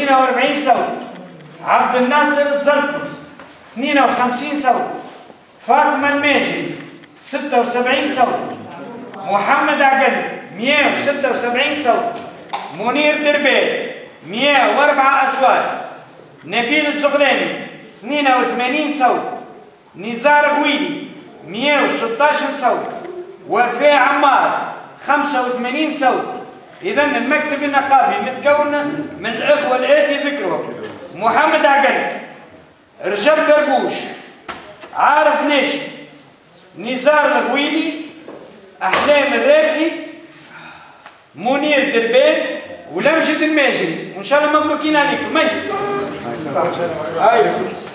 42 صوت. عبد الناصر الزرقي 52 صوت. فاطمة الماجد 76 صوت. محمد عقل 176 صوت. منير دربال 104 أصوات. نبيل الزغلاني 82 صوت. نزار غويلي 116 صوت. وفاء عمار 85 صوت. إذا المكتب النقابي متكون من الإخوة الآتي ذكرهم: محمد عقل، رجب بربوش، عارف ناشي، نزار الغويلي، أحلام الرابحي، منير دربال، ولمجد الماجري. وإن شاء الله مبروكين عليكم. أيوه